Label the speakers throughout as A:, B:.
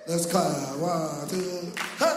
A: Let's clap. 1, 2, hey.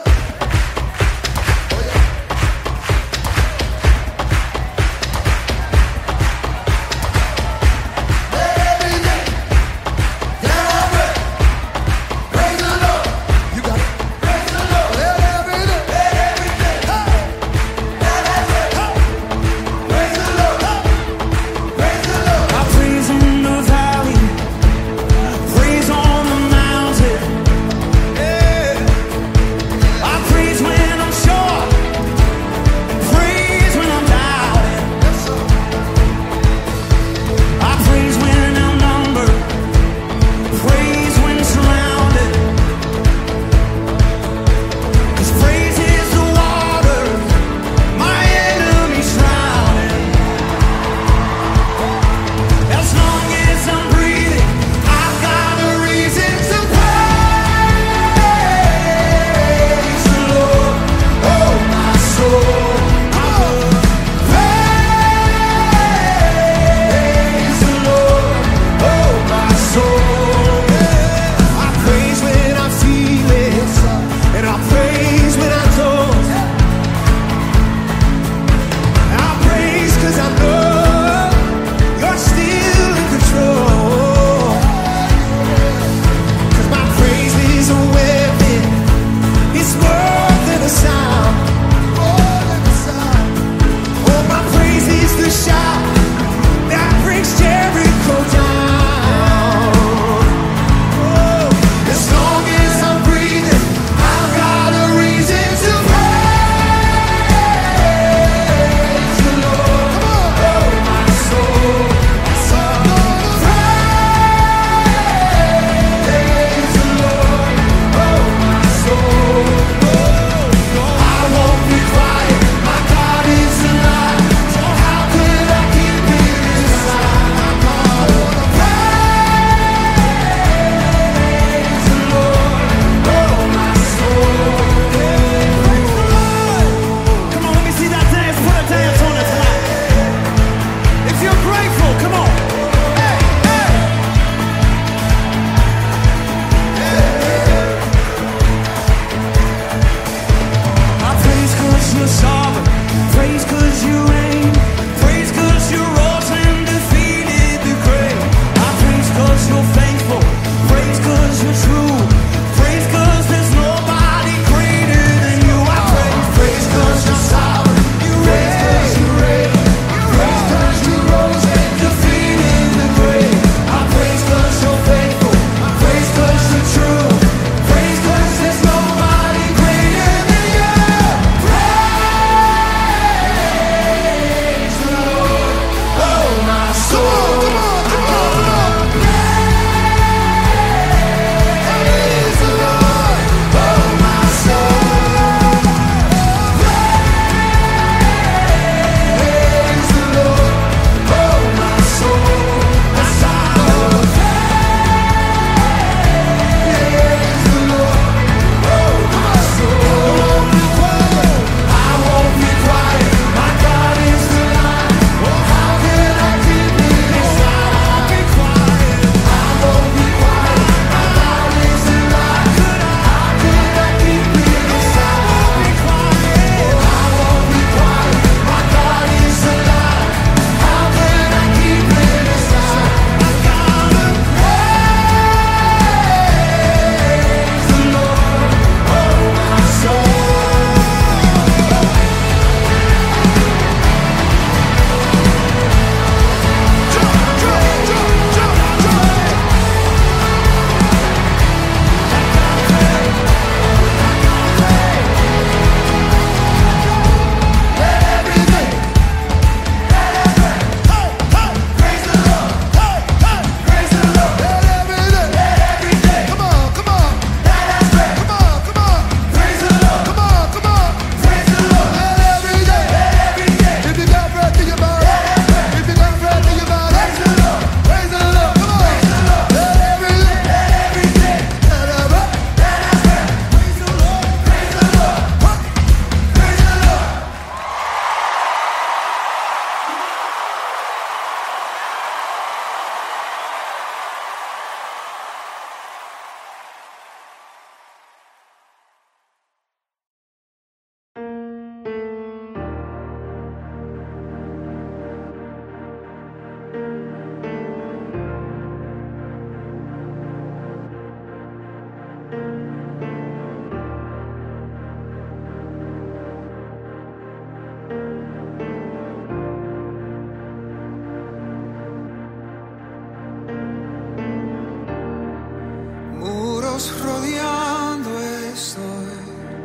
B: cielos rodeando estoy.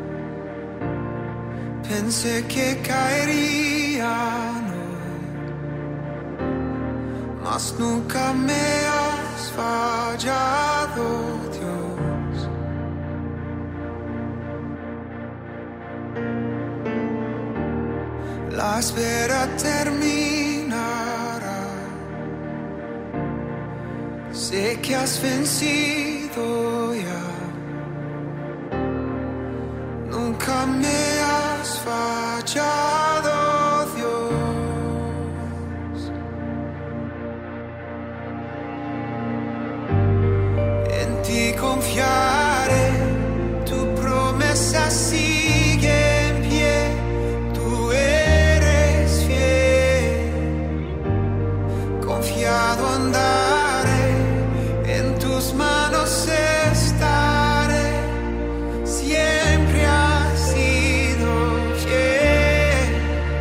B: Pensé que caerían hoy, mas nunca me has fallado, Dios. La espera terminará. Sé que has vencido ya. Nunca me has fallado, Dios. En ti confiaré, tu promesa sigue en pie. Tú eres fiel, confiado andaré, en tus manos estaré. Siempre has sido fiel.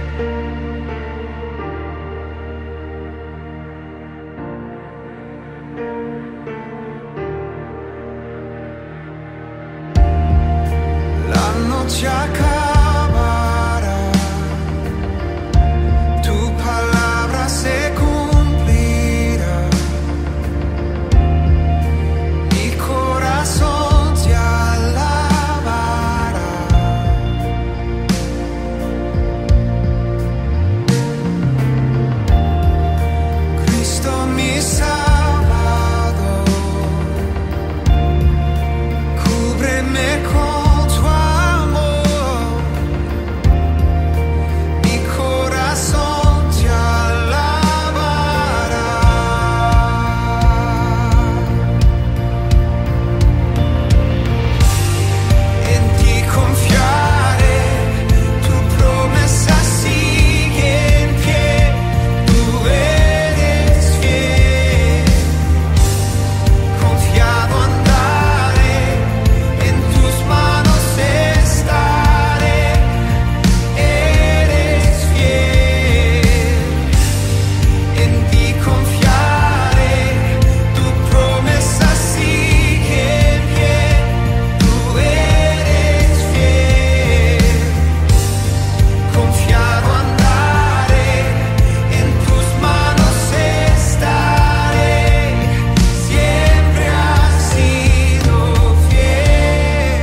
B: La noche acabará, tu palabra se cumplirá. Mi corazón te alabará. Cristo mi Salvador, cúbreme con tu amor. Mi corazón te alabará. En ti confiaré, tu promesa sigue en pie. Tú eres fiel, confiado andaré, en tus manos estaré. Eres fiel, en ti confiaré, tu promesa sigue en pie. Tú eres fiel, confiado andaré, en tus manos estaré. Siempre has sido fiel.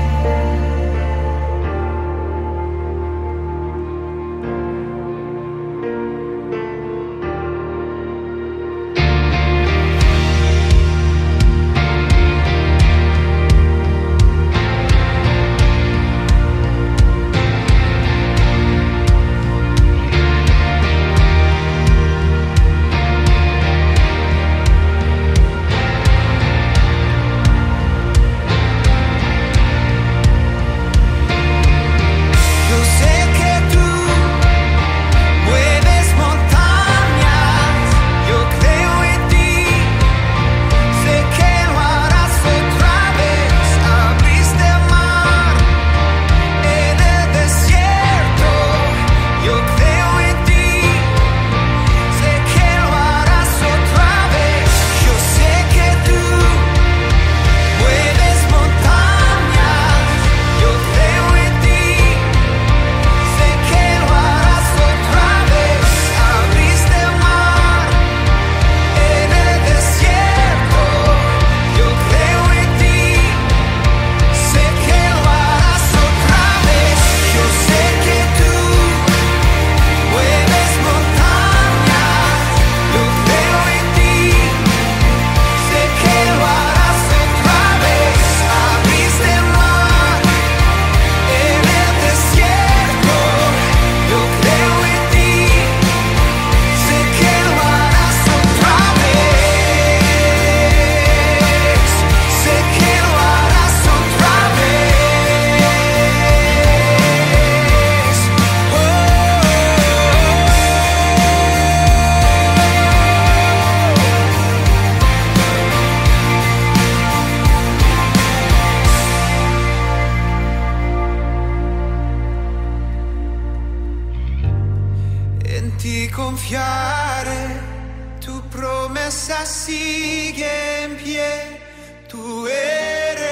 B: Yo sé que tú mueves montañas, yo creo en ti. Sé que lo harás otra vez. Abriste el mar en el desierto, yo creo en ti. Sé que lo harás otra vez. Yo sé que tú mueves montañas, yo creo en ti. Sé que lo harás otra vez. Abriste el mar en el desierto, yo creo en ti. Sé que lo harás otra vez. Yo sé que tú mueves montañas, yo creo en ti. Sé que lo harás otra vez. Abriste el mar en el desierto, yo creo en ti. Sé que lo harás otra vez. Sé que lo harás otra vez. En ti confiaré, tu promesa sigue en pie. Tú eres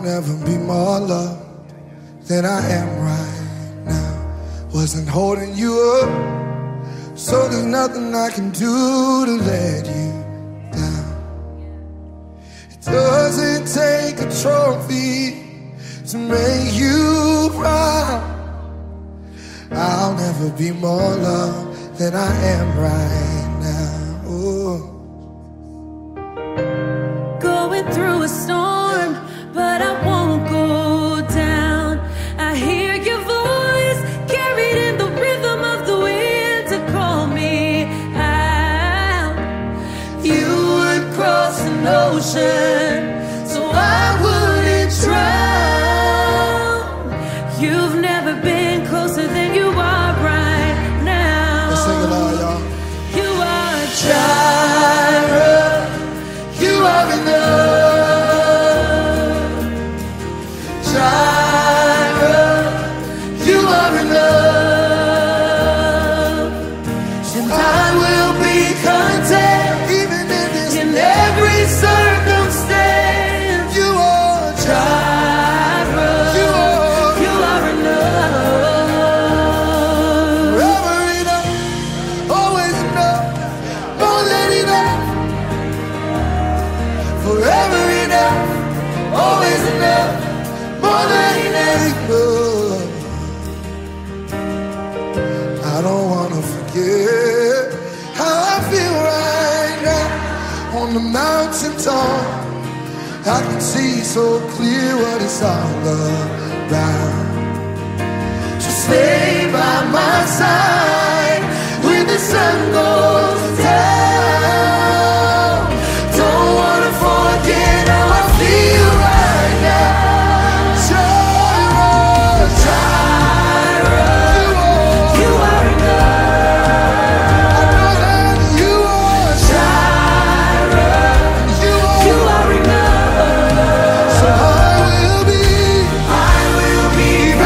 A: never be more loved than I am right now. Wasn't holding you up, so there's nothing I can do to let you down. It doesn't take a trophy to make you proud. I'll never be more loved than I am right now. Ooh.
C: Going through a storm, but I won't go down. I hear your voice carried in the rhythm of the wind to call me out. You would cross an ocean so I wouldn't drown. You've never been closer than you are right now.
A: Let's sing it loud, y'all.
C: You are Jireh. You are enough. Jireh. You are enough. And I will be content
A: Even in this,
C: in every circumstance.
A: you are
C: Jireh.
A: You are
C: You are enough.
A: forever enough, always enough, more than enough. Forever enough, always enough, more than enough. I don't wanna forget how I feel right now on the mountain top. I can see so clear what it's all about. So stay by my side when the sun goes down. Don't wanna forget how I feel right now. Jireh, Jireh,
C: You are enough.
A: I know that you are
C: Jireh.
A: You
C: You
A: are.
C: are enough.
A: So I will be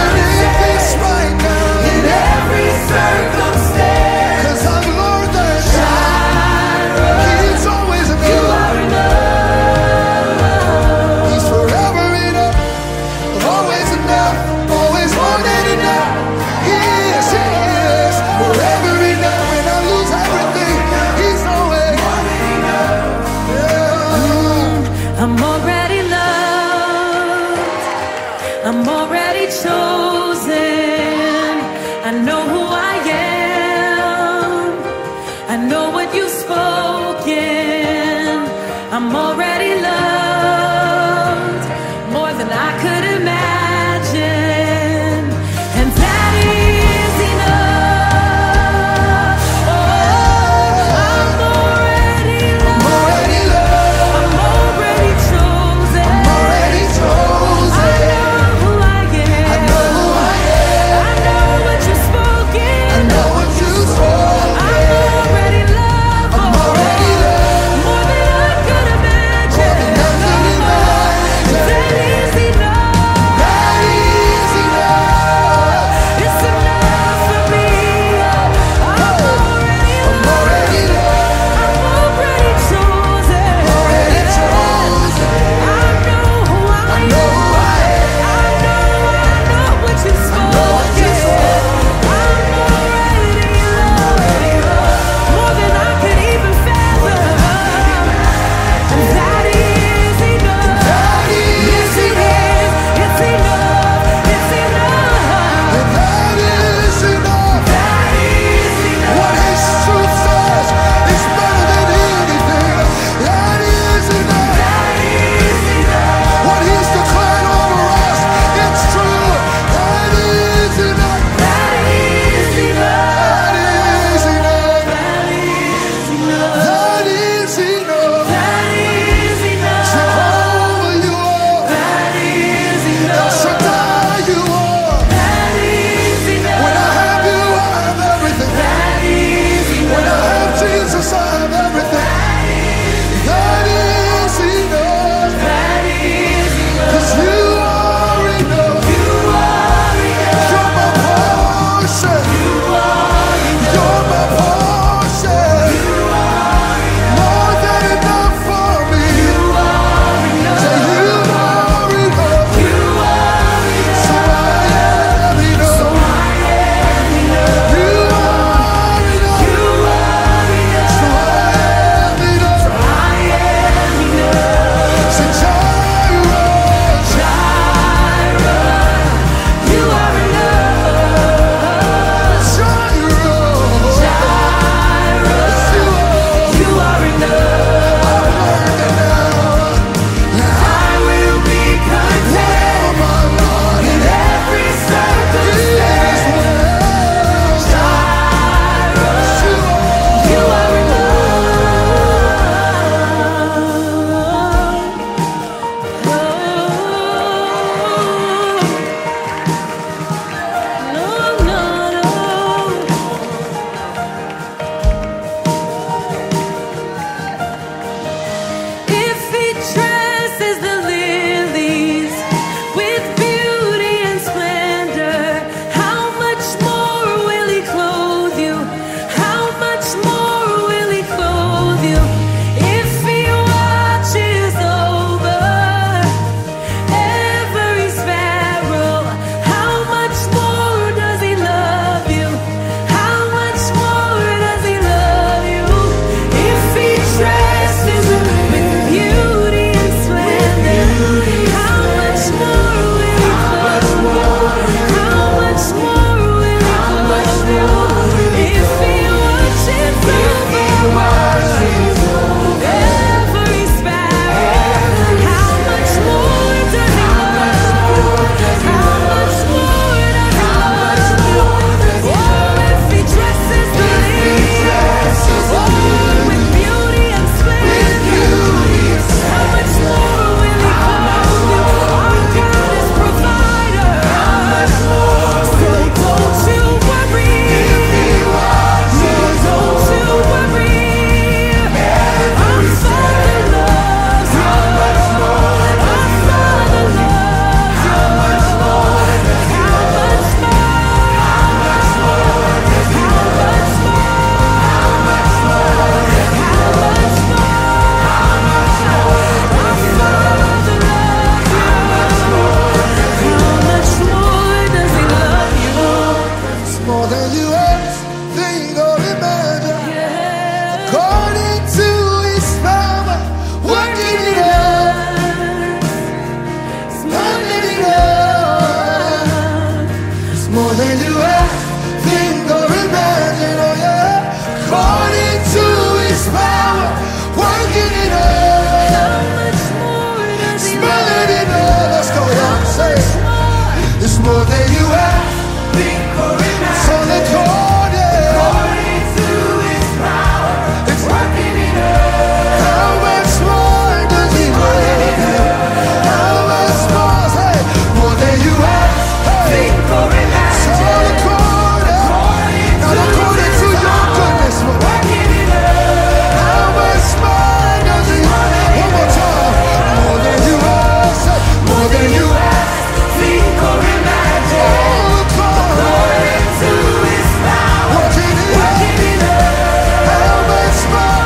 A: more than you ask, think or imagine, oh yeah, according to His power, working it out.
C: How much more does He
A: More
C: love?
A: than enough. Let's go, y'all. Say it. It's more than you ask,
B: think or imagine.
A: so let's go, yeah.
B: According to His power,
A: It's
B: working it out.
A: how much more does He love you? How much more? Say, more than you ask, hey.
B: Think or
A: So
B: imagine.
A: according, not according to your goodness, but
B: Working it out.
A: how much more does He? One more time. More than you ask, say, more than you ask.
B: Think or imagine. According to His power,
A: Working it out.
B: working it out.
A: How much more?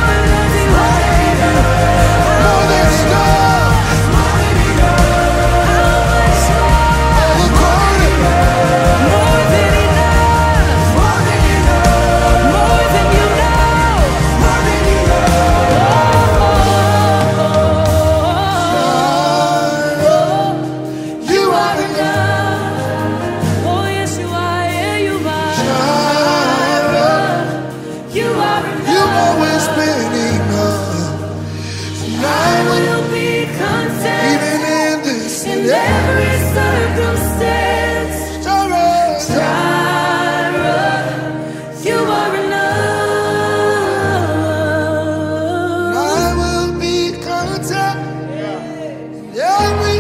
A: More than enough. According,
C: More than enough. More than you
A: you are enough.
C: know. Oh, yes, you are. Yeah, you are. You are enough.
A: You've always been enough. And
C: I
A: I will,
C: will be content
A: even in this
C: in
A: and every
C: every circumstance. Jireh, you are enough.
A: I will be content in every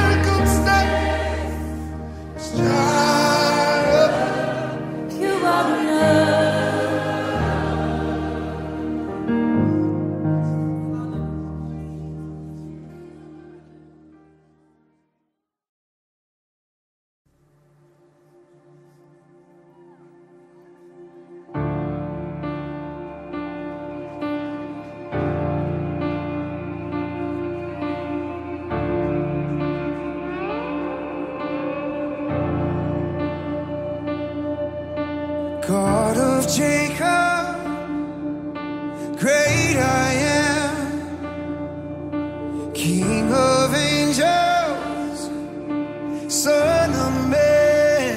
A: circumstance. Jireh.
C: You are enough.
B: God of Jacob, great I am, King of angels, Son of man,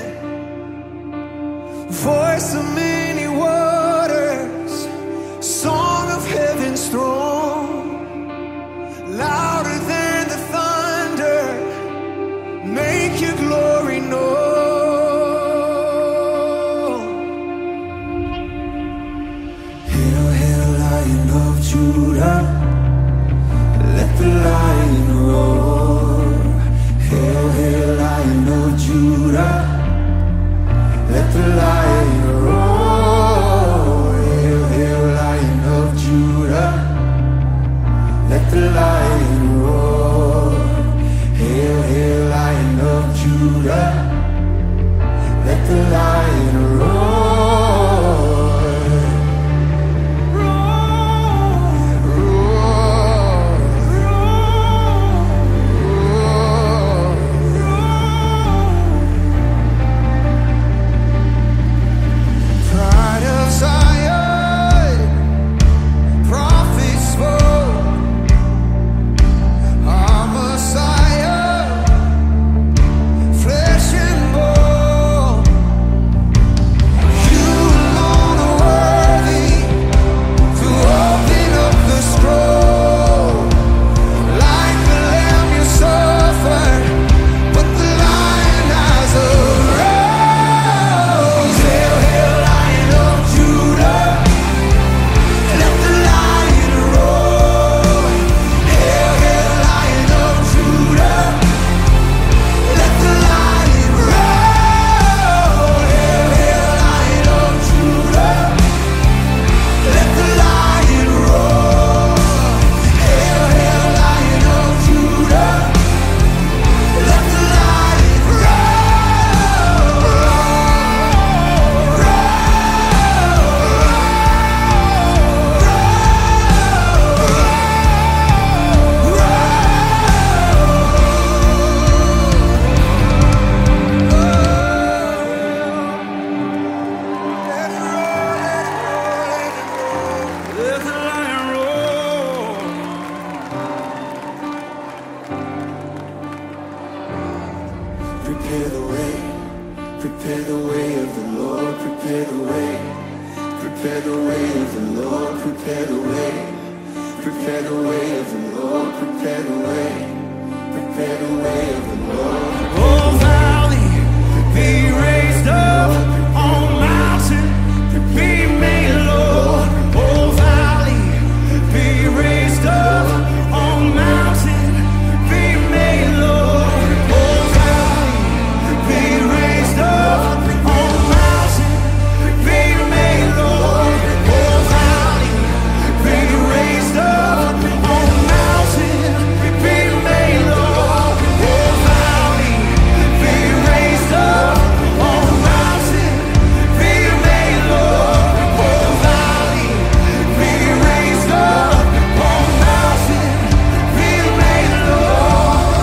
B: voice of many waters, song of heaven's throne, louder than the thunder, make your glory known. Hail, hail, Lion of Judah, let the lion roar. Hail, hail, Lion of Judah, let the lion roar. way of the Lord, prepare the way. Prepare the way of the Lord, prepare the way. Prepare the way of the Lord, prepare the way. Prepare the way of the Lord.
D: Oh, valley, be raised up, on mountain, be made low. Oh, valley, be raised up, on mountain, be made low. Oh, valley, be raised up, on mountain, be made low. Oh, valley, be raised up, on mountain, be made low. Oh, valley, be raised up, on mountain, be made low. Oh, valley, be raised up, on mountain, be made low.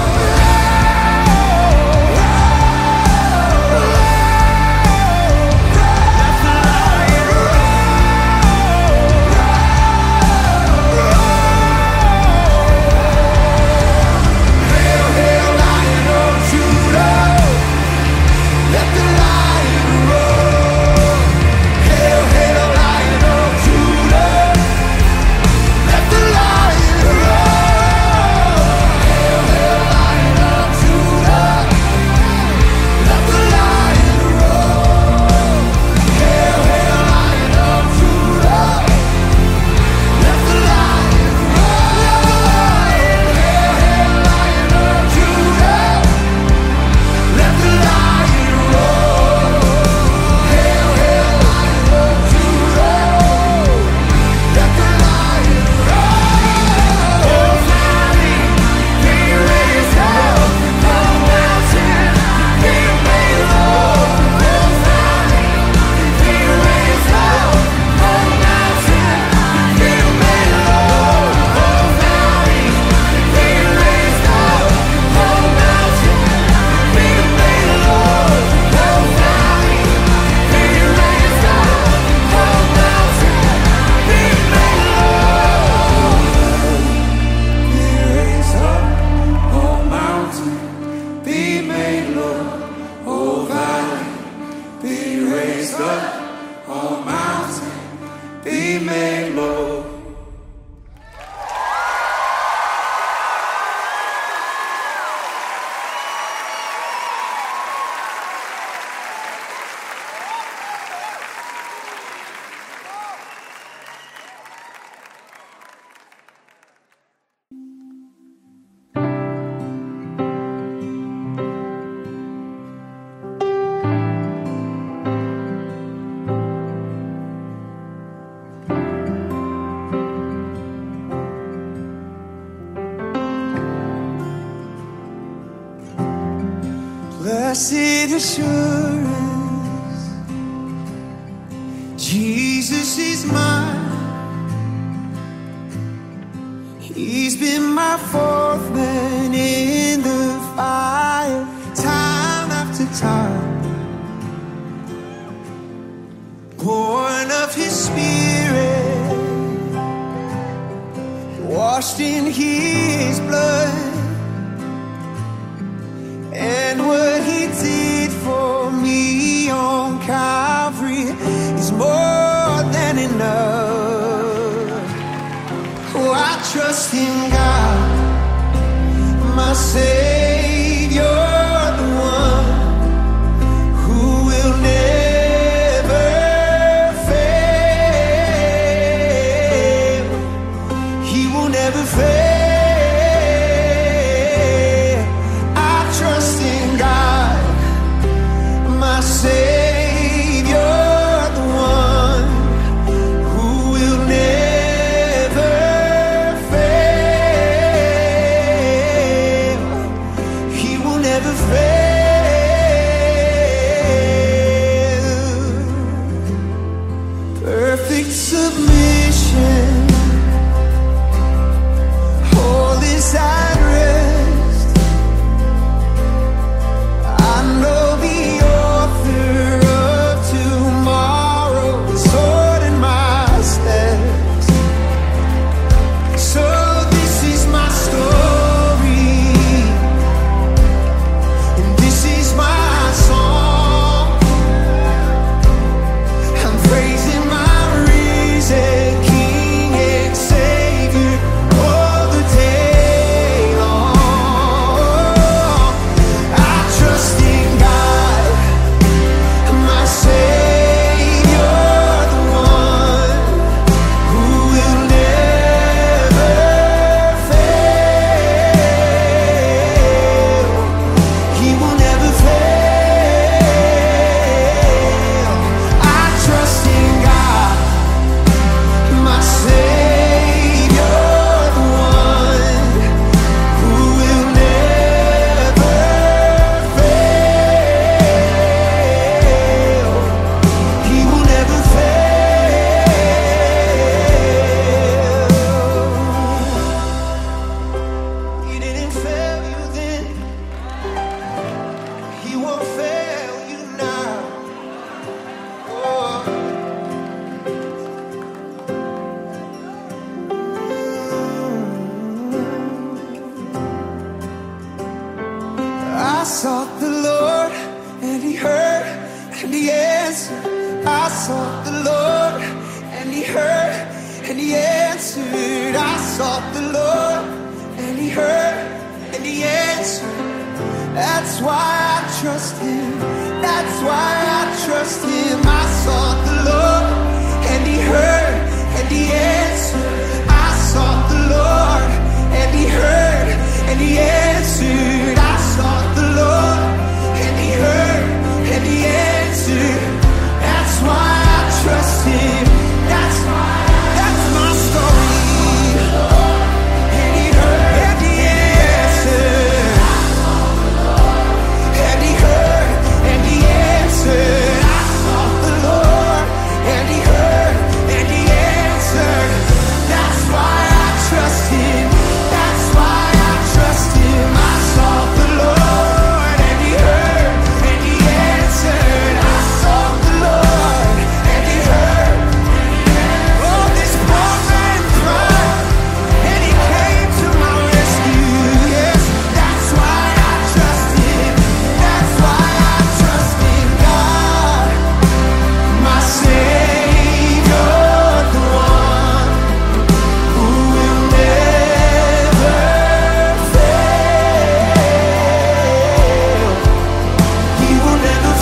B: Hail, hail, Lion of Judah, let the lion roar. Hail, hail, Lion of Judah, let the lion roar. Hail, hail, Lion of Judah, let the lion roar. Hail, hail, Lion of Judah, let the lion roar. Hail, hail, Lion of Judah, let the lion roar. Hail, hail, Lion of Judah, let the lion roar.
D: Oh, valley, be raised up, on mountain, be made low. Oh, valley, be raised up, on mountain, be made low. Oh, valley, be raised up, on mountain, be made low. Oh, valley, be raised up, on mountain, be made low.
B: Be raised up, oh mountain, be made low. Oh valley, be raised up, oh mountain, be made low.
D: Blessed assurance, Jesus is mine. He's been my fourth man in the fire, time after time. Born of His Spirit, washed in His blood. And what He did for me on Calvary is more than enough. Oh, I trust in God, my Savior, the one who will never fail. He will never fail. Savior, the one who will never fail. answered. I sought the Lord, and He heard, and He answered. I sought the Lord, and He heard, and He answered. That's why I trust Him. That's why I trust Him. I sought the Lord, and He heard, and He answered. I sought the Lord, and He heard, and He answered. I sought the Lord, and He heard, and He answered. That's why I trust Him. That's my story. And He heard, and He answered. And He heard, and He answered. I sought the Lord, and He heard, and He answered. That's why I trust Him. That's why I trust Him. I sought the Lord, and He heard, and He answered. I sought the Lord, and He heard. Oh, this poor man cried, and He came to my rescue. Yes, that's why I trust Him. That's why I trust in God, my Savior, the one who will never fail. He will never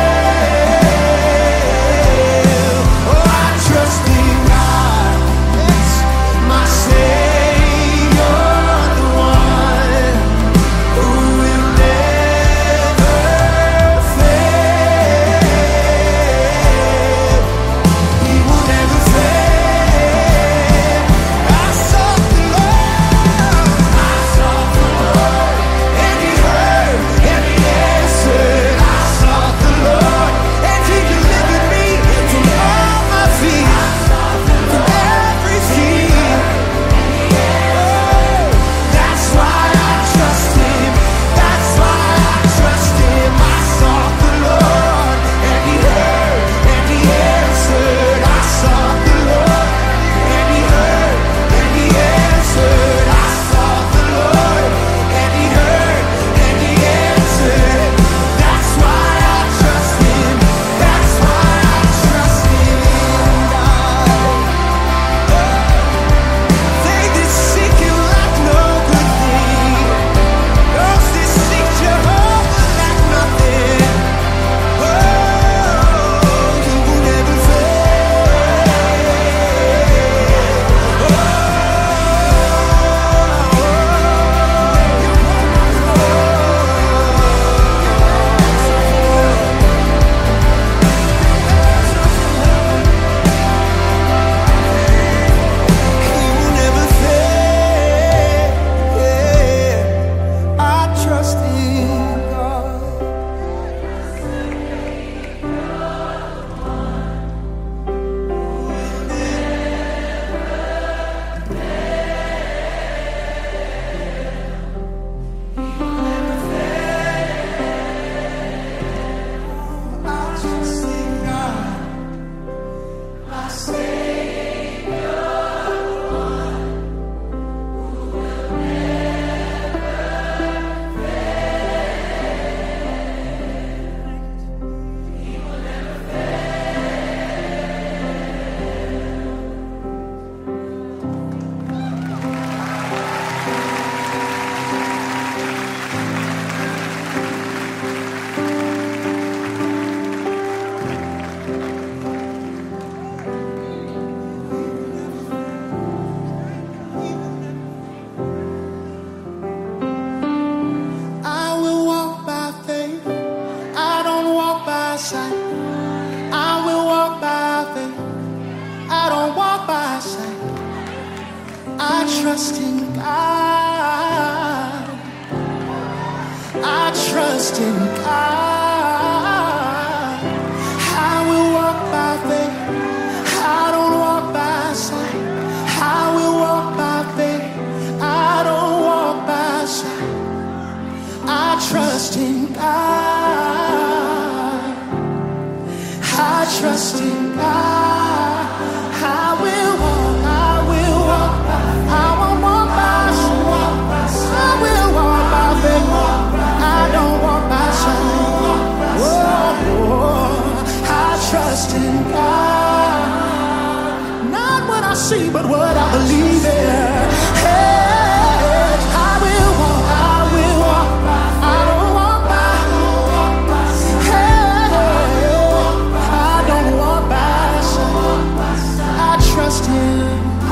D: fail. Oh, I trust in God, yes, my Savior, the one who will never fail. He will never fail. I sought the Lord, and He heard, and He answered. I sought the Lord, and He delivered me from all my fears, from every fear. Oh, that's why I trust Him. That's why I trust Him. I sought the Lord, and He heard, and He answered. I sought the Lord, and He heard, and He answered. I sought the Lord, and He heard, and He answered. That's why I trust Him. That's why I trust in God. They that seek Him lack no good thing. Those that seek Jehovah lack nothing. Oh, He will never fail. He will never fail. I trust in God. I trust in God, my Savior, I will walk by faith. I don't walk by sight. I will walk by faith. I don't walk by sight. I trust in God. I trust in God. I will walk by faith. I don't walk by sight. I will walk by faith. I don't walk by sight. I trust in God. I trust in God. I will walk. I will walk. I won't walk by sight. I will walk by faith. I don't walk by sight. Oh, I trust. trust in God. Not what I see, but what I believe in. Hey, I will walk, I will walk. I don't walk by. Hey, I don't walk by sight. I trust Him.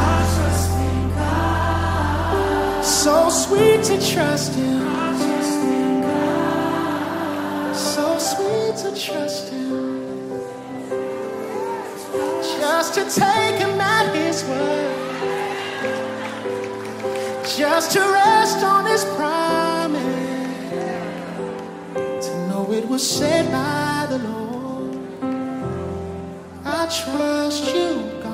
D: So sweet to trust Him. So sweet to trust Him. Just to take Him at His word. Just to rest on His promise. To know it was said by the Lord. I trust You, God.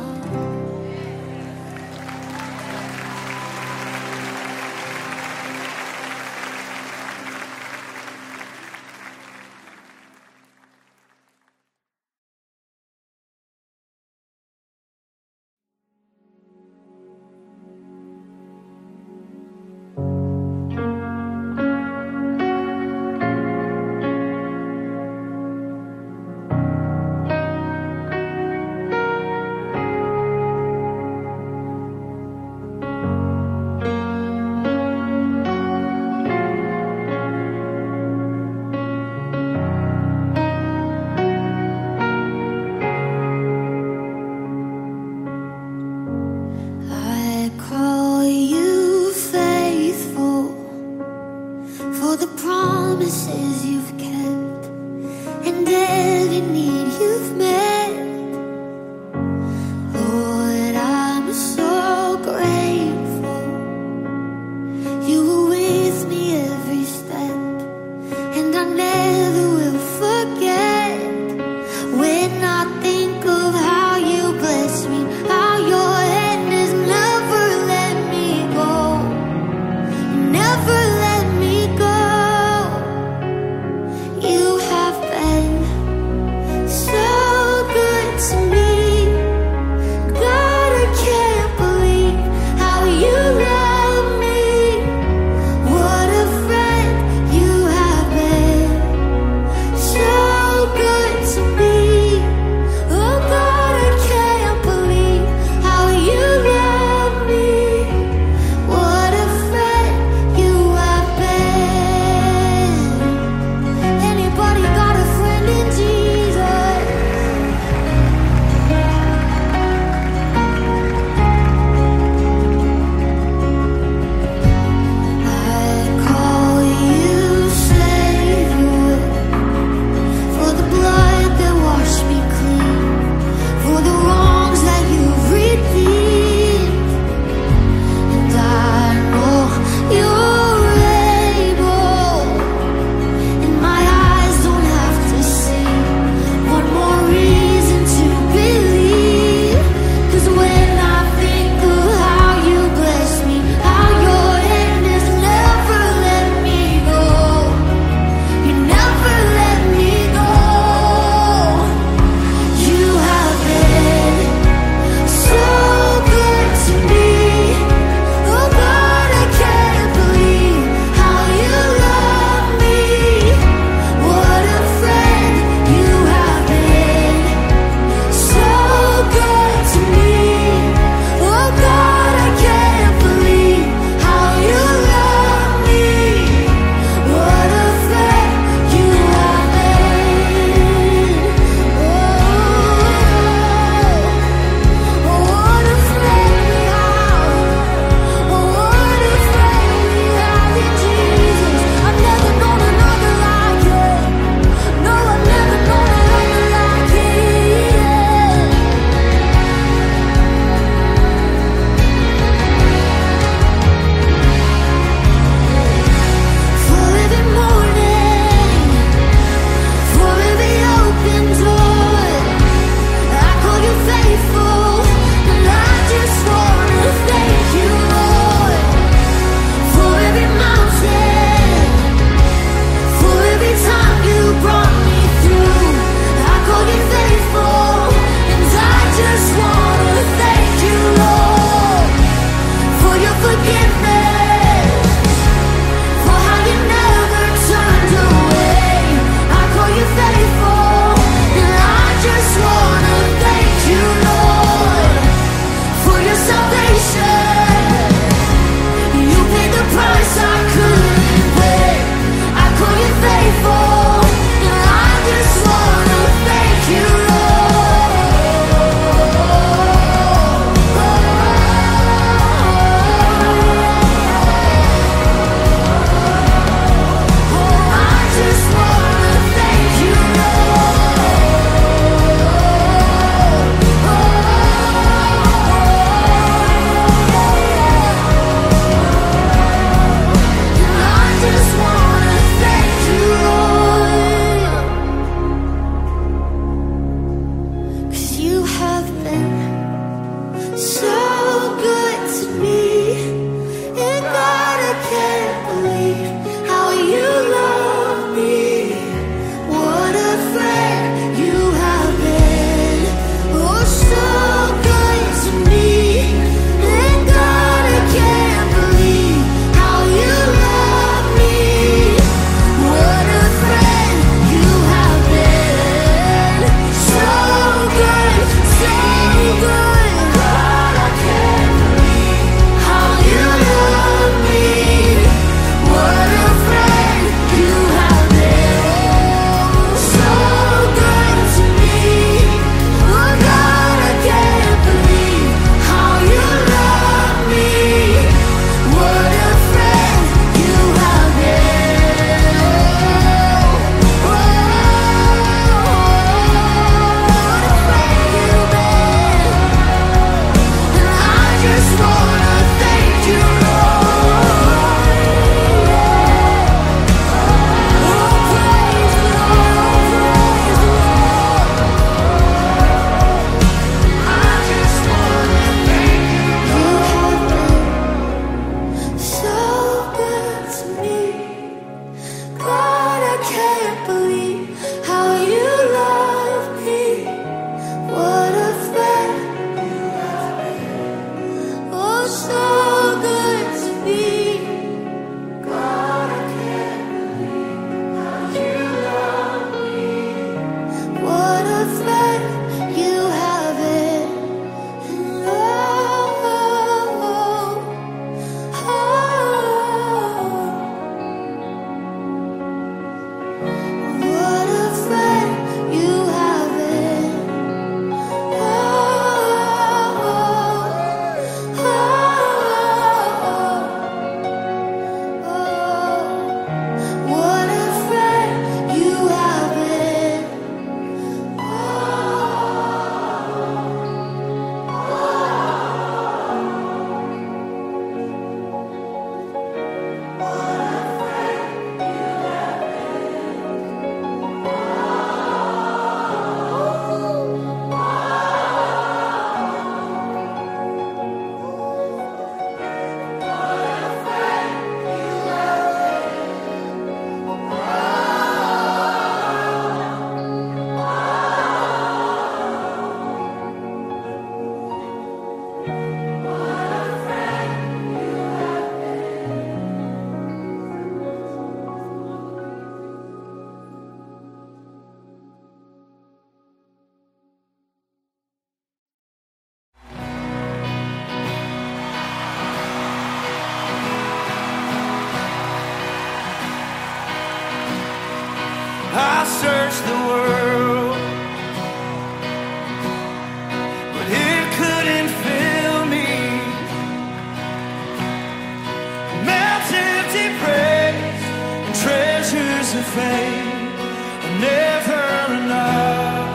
D: fame are never enough.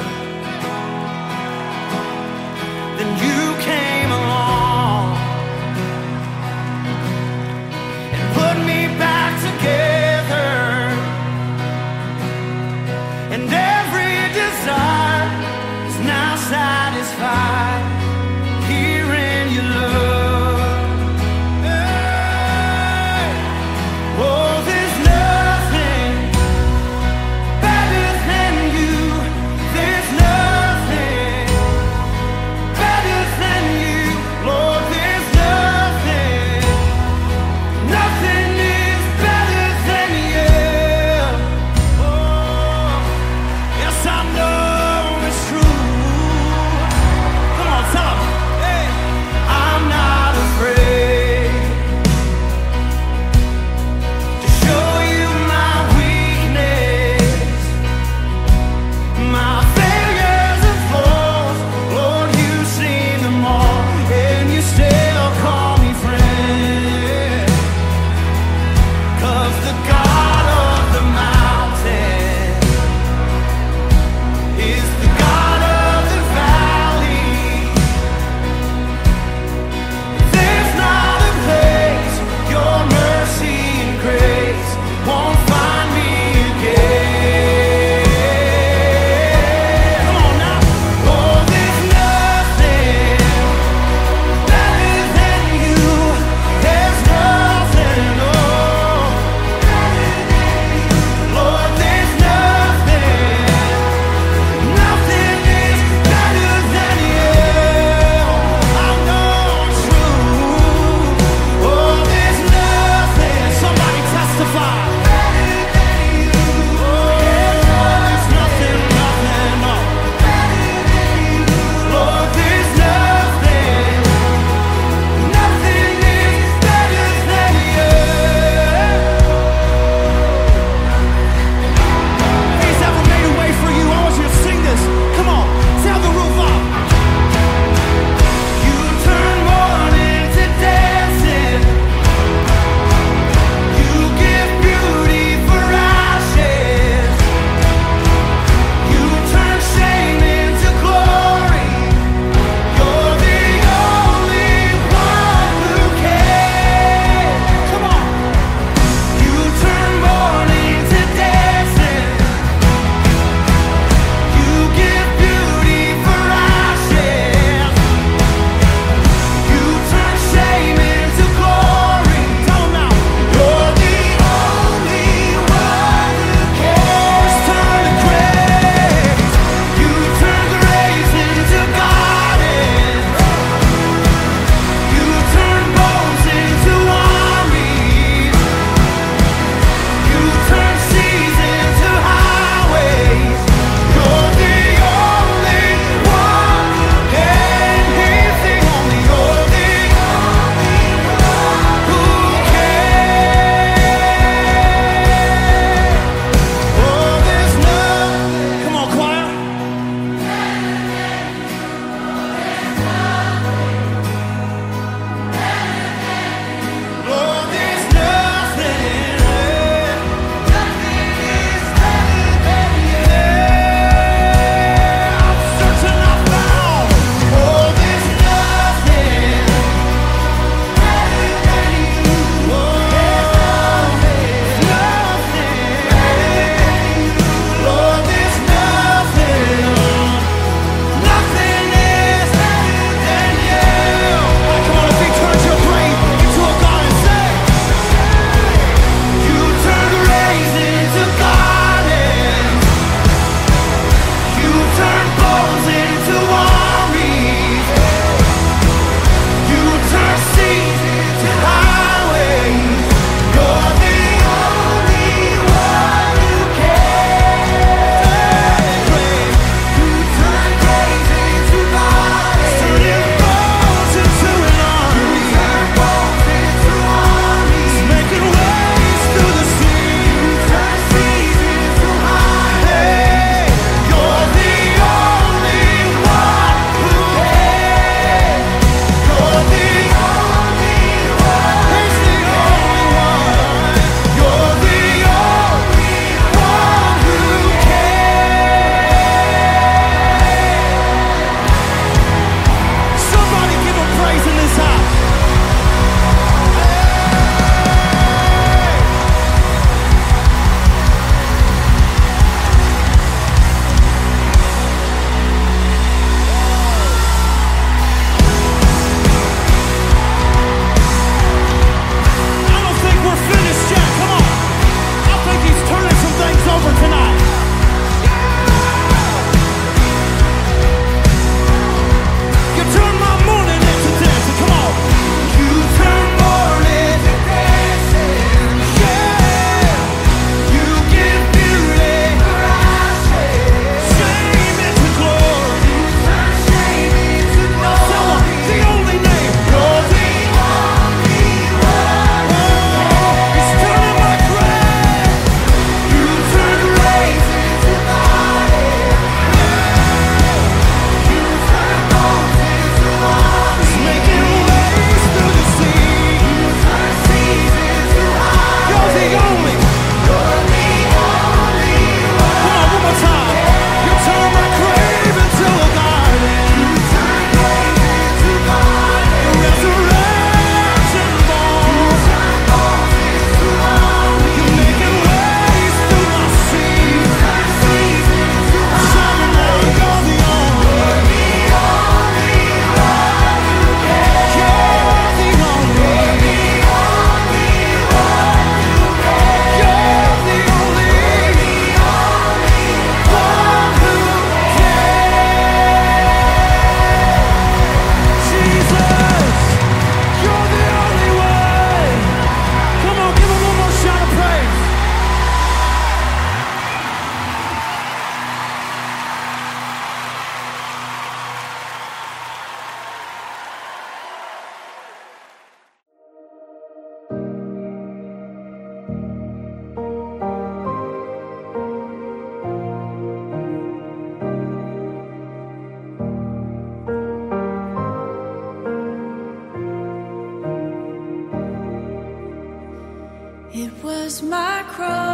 D: Then you came along and put me back together, and every desire is now satisfied here in your love. Hey. Oh, there's nothing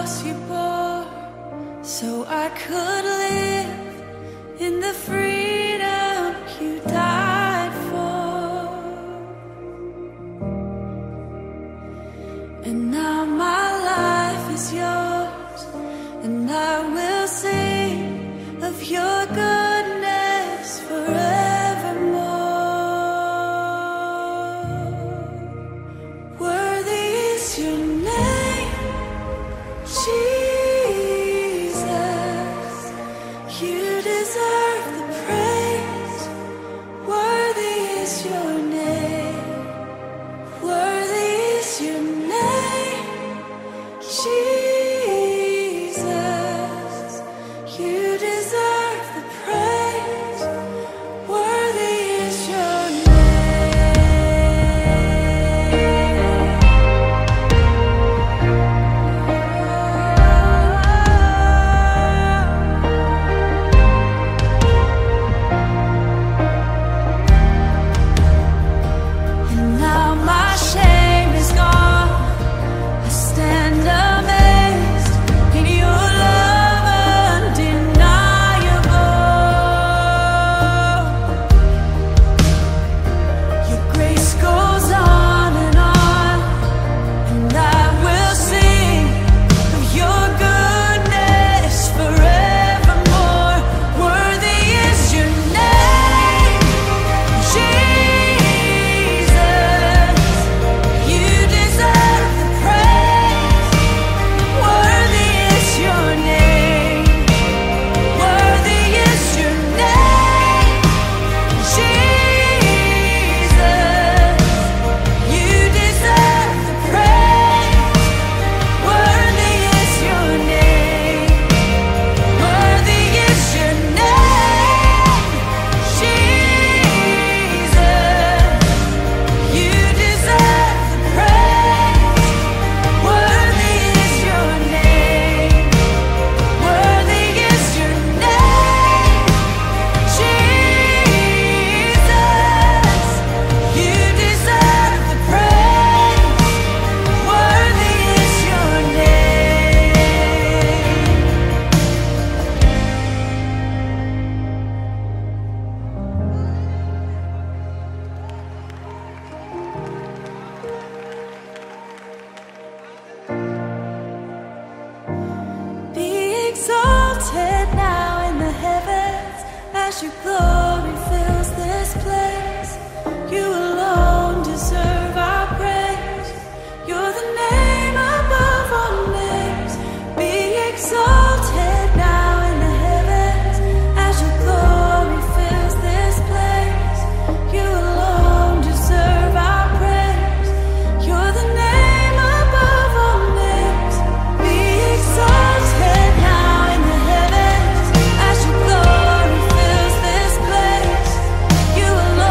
C: cross you bore, so I could live in the freedom you died for. And now my life is yours, and I will sing of your goodness forevermore. Worthy is your name, Jesus. You deserve the praise. Worthy is your name. Worthy is your name, Jesus. You deserve the praise. Worthy is your And now my shame is gone. I stand amazed in your love undeniable. Your grace goes on, and I will sing of your goodness forevermore. Worthy is your name, Jesus. You deserve the praise. Worthy is your name. Worthy is your name, Jesus. You deserve the praise. Worthy is your name. Worthy is your name, Jesus. You deserve the praise. Worthy is your name. Worthy is your name, Jesus. You deserve the praise. Worthy is your name. Be exalted now in the heavens as your glory fills this place. You alone deserve our praise. You're the name above all names. Be exalted now in the heavens as your glory fills this place. You alone deserve our praise. You're the name above all names. Be exalted now in the heavens as your glory fills this place. You alone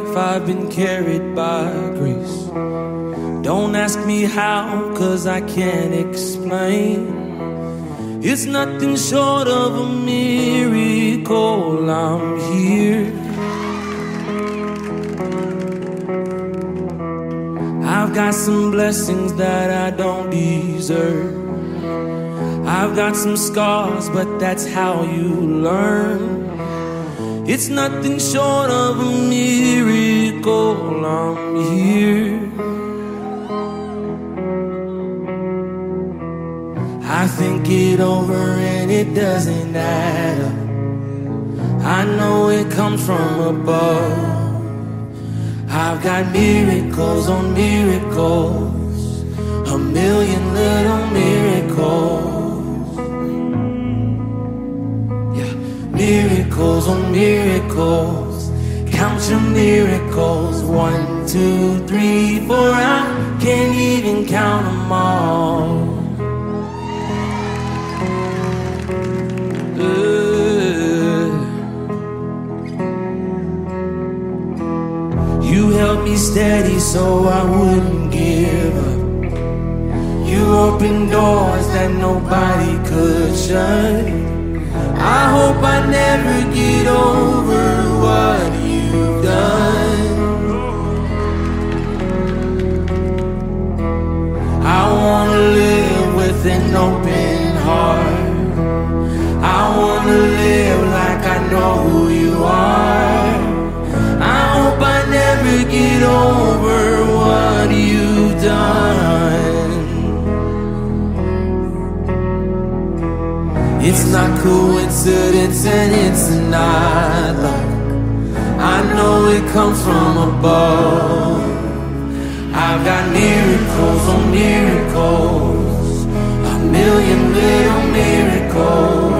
E: life I've been carried by grace. Don't ask me how, 'cause I can't explain. It's nothing short of a miracle. I'm here. I've got some blessings that I don't deserve. I've got some scars, but that's how you learn. It's nothing short of a miracle. I'm here. I think it over and it doesn't add up. I know it comes from above. I've got miracles on miracles, a million little miracles. Yeah, miracles on miracles. Count your miracles. 1, 2, 3, 4. I can't even count them all. You held me steady so I wouldn't give up. You opened doors that nobody could shut. I hope I never get over what you've done. I wanna live with an open heart. I wanna live like I know who you are. I hope I never get over what you've done. It's not coincidence and it's not luck. I know it comes from above. I've got miracles on miracles, a million little miracles.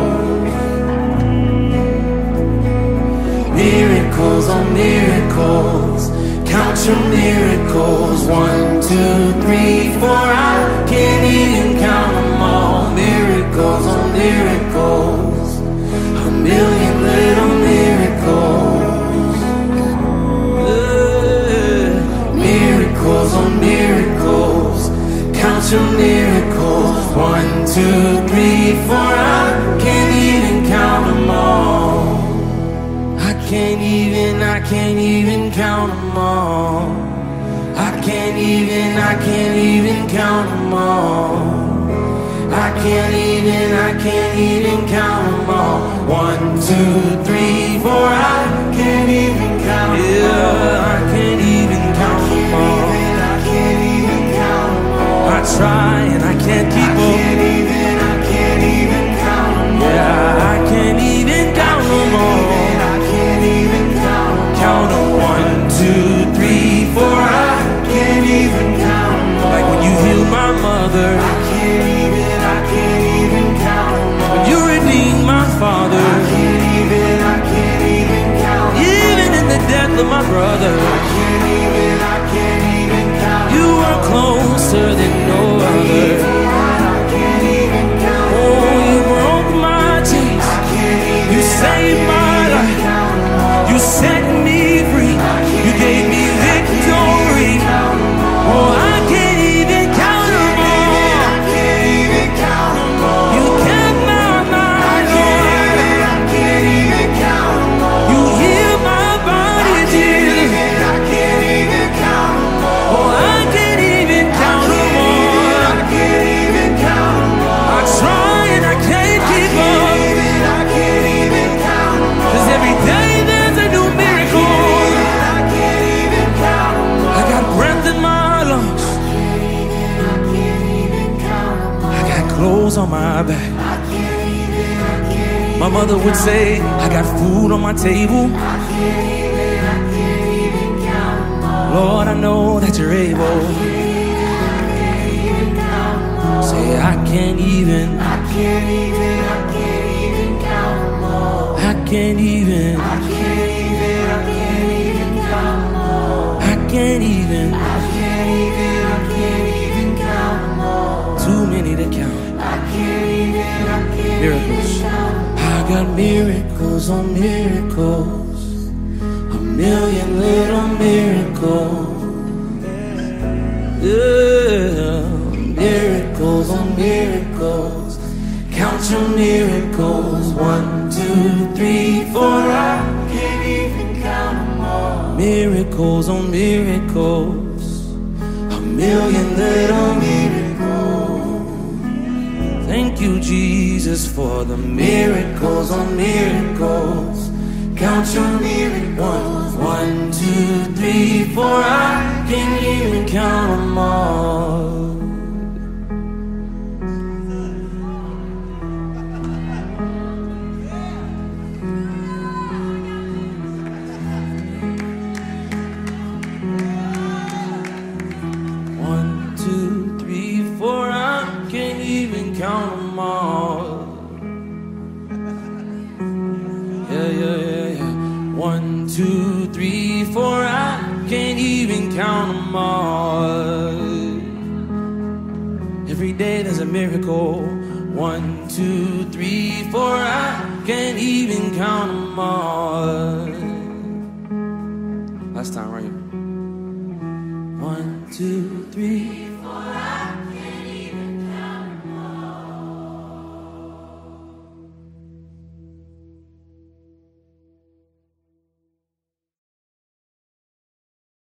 E: Miracles on miracles. Count your miracles. 1, 2, 3, 4. I can't even count them all. Miracles on miracles, a million little miracles. Miracles on miracles. Count your miracles. 1, 2, 3, 4. I can't even count them all. I can't even count them all. I can't even count them all. I can't even count them all. 1, 2, 3, 4. I can't even count them all. Yeah, I can't even count them all. I can't even count them all. I try and I can't keep up. I can't even count them all. Yeah, I can't even count them all. Count them. 1, 2, 3, 4. I can't even count them all. Like when you healed my mother. I can't even count them all. When you redeemed my father. I can't even count them all. Even in the death of my brother. I can't even count them all. You are closer than no other. I can't even count them all. Oh, you broke my chains. You saved my life. You set me free. You gave me victory. Oh, I can't even count them all. I can't even count them all. You kept my mind, Lord. I can't even count them all. You healed my body, Jesus. I can't even count them all. Oh, I can't even count them all. I can't even count them all. I try and I can't keep up. I can't even count them all. 'Cause every day there's a new miracle. I can't even count them all. I got breath in my lungs. I got clothes on my back. My mother would say, I got food on my table. Lord, I know that you're able. Say, I can't even count them all. I can't even count them all. I can't even count them all. Too many to count. Miracles. I got miracles on miracles, a million little miracles. Yeah, miracles on miracles. Count your miracles. 1, 2, 3, 4. I can't even count them all. Miracles on miracles. A million little miracles. Thank you, Jesus, for the miracles on miracles. Count your miracles. 1, 2, 3, 4. I can't even count them all. Count them all. Yeah. 1, 2, 3, 4. I can't even count them all. Every day there's a miracle. 1, 2, 3, 4. I can't even count them all. Last time, right here. 1, 2, 3, 4.